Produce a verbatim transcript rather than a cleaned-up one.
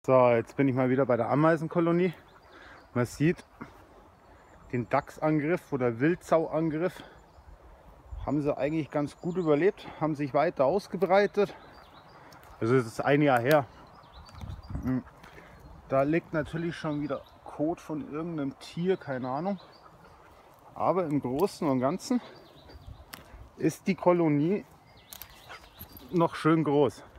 So, jetzt bin ich mal wieder bei der Ameisenkolonie. Man sieht den Dachsangriff oder Wildsauangriff. Haben sie eigentlich ganz gut überlebt, haben sich weiter ausgebreitet. Also es ist ein Jahr her. Da liegt natürlich schon wieder Kot von irgendeinem Tier, keine Ahnung. Aber im Großen und Ganzen ist die Kolonie noch schön groß.